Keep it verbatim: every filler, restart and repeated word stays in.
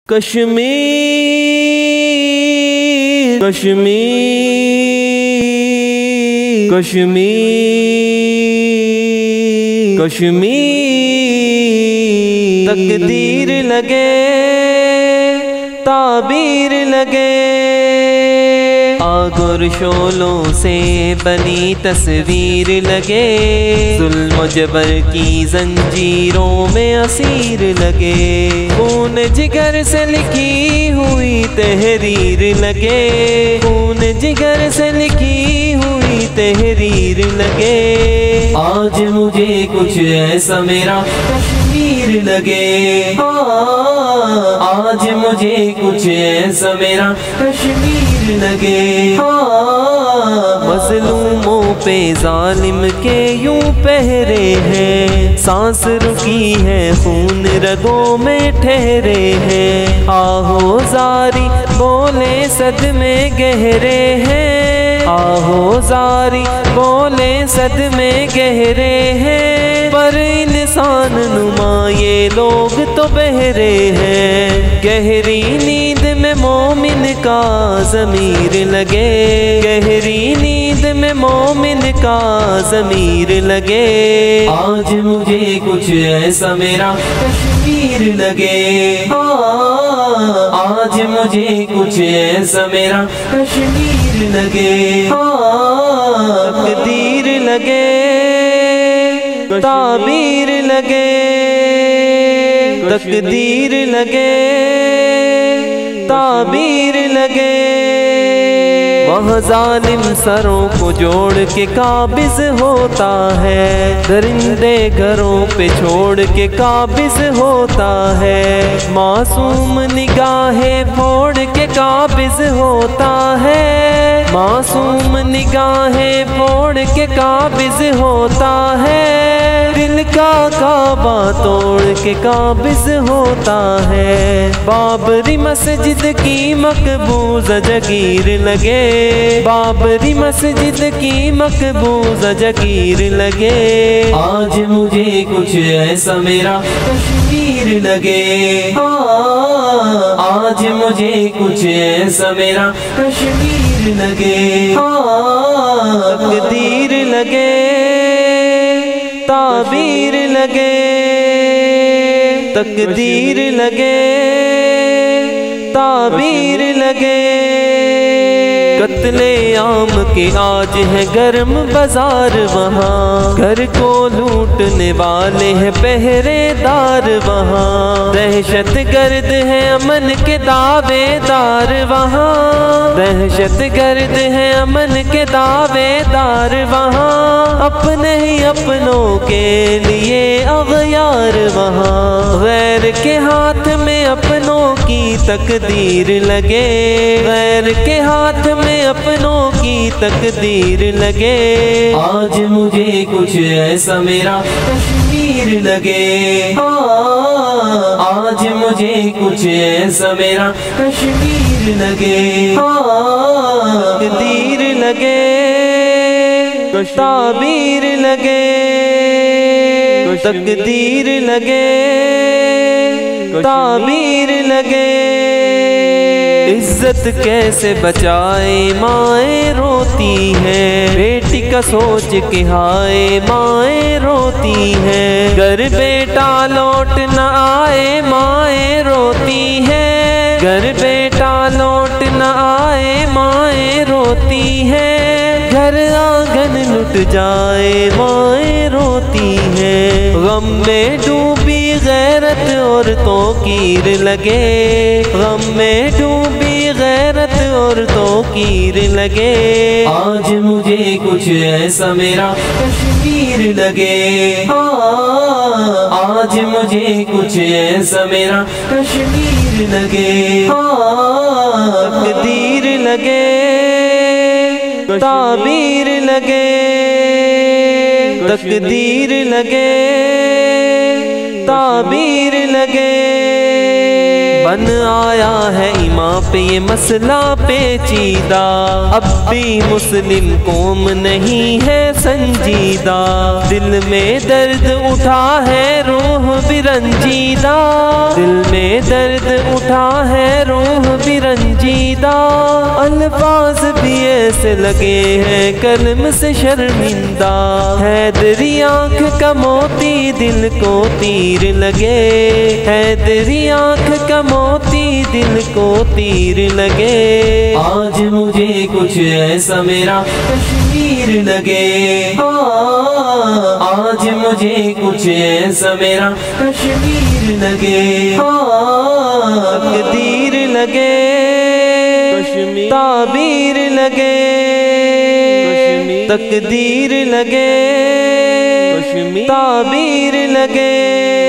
کشمیر کشمیر کشمیر کشمیر تقدیر لگے تعبیر لگے آگ اور شعلوں سے بنی تصویر لگے ظلم و جبر کی زنجیروں میں اسیر لگے خون جگر سے لکھی ہوئی تحریر لگے خون جگر سے لکھی ہوئی تحریر لگے آج مجھے کچھ ایسا میرا کشمیر لگے آج مجھے کچھ ایسا میرا کشمیر لگے مظلوموں پہ ظالم کے یوں پہرے ہیں سانس رکی ہے خون رگوں میں ٹھہرے ہیں آہو زاری بولے صدمے گہرے ہیں آہو زاری بولے صدمے گہرے ہیں پر انسان نما یہ لوگ تو بہرے ہیں گہری نیند میں مومن کا ضمیر لگے گہری نیند میں مومن کا ضمیر لگے آج مجھے کچھ ایسا میرا کشمیر لگے آج مجھے کچھ ایسا میرا کشمیر لگے تقدیر لگے تعبیر لگے تقدیر لگے تعبیر لگے وہاں ظالم سروں کو جوڑ کے قابض ہوتا ہے درندے گھروں پہ چھوڑ کے قابض ہوتا ہے معصوم نگاہیں پھوڑ کے قابض ہوتا ہے معصوم نگاہیں پھوڑ کے قابض ہوتا ہے دل کا کعبہ توڑ کے قابض ہوتا ہے بابری مسجد کی مقبوضہ جگیر لگے بابری مسجد کی مقبوضہ جگیر لگے آج مجھے کچھ ایسا میرا کشمیر لگے آج مجھے کچھ ایسا میرا کشمیر لگے تقدیر لگے تعبیر لگے تقدیر لگے تعبیر لگے قتل عام کے آج ہے گرم بازار وہاں گھر کو لوٹنے والے ہیں پہرے دار وہاں دہشت گرد ہے امن کے دعوے دار وہاں دہشت گرد ہے امن کے دعوے دار وہاں اپنے ہی اپنوں کے لیے اغیار وہاں غیر کے ہاتھ میں اپنوں کی تقدیر لگے غیر کے ہاتھ میں اپنوں کی تقدیر لگے آج مجھے کچھ ایسا میرا کشمیر لگے آج مجھے کچھ ایسا میرا کشمیر لگے تقدیر لگے تعبیر لگے تقدیر لگے تعبیر لگے عزت کیسے بچائے مائیں روتی ہیں بیٹی کا سوچ کے ہائے مائیں روتی ہیں گھر بیٹا لوٹ نہ آئے مائیں روتی ہیں گھر بیٹا لوٹ نہ آئے مائیں روتی ہیں گھر آنگن لٹ جائے مائیں روتی ہیں غم میں ڈوبی غیرت عورتوں کیر لگے غم میں ڈوبی غیرت عورتوں کیر لگے آج مجھے کچھ ایسا میرا کشمیر لگے آج مجھے کچھ ایسا میرا کشمیر لگے تقدیر لگے تعبیر لگے تقدیر لگے تعبیر لگے بن آیا ہے امام پہ یہ مسئلہ پیچیدہ، اب بھی مسلم قوم نہیں ہے سنجیدہ، دل میں درد اٹھا ہے روح بھی رنجیدہ، دل میں درد اٹھا ہے روح بھی رنجیدہ، الفاظ بھی ایسے لگے ہیں قلم سے شرمندہ، حیدری آنکھ کا موتی دل کو تیر لگے، حیدری آنکھ کا موتی دل کو تیر لگے، آج مجھے کچھ ایسا میرا کشمیر لگے، آج مجھے کچھ ایسا میرا کشمیر لگے، تقدیر لگے تعبیر لگے، تقدیر لگے تعبیر لگے۔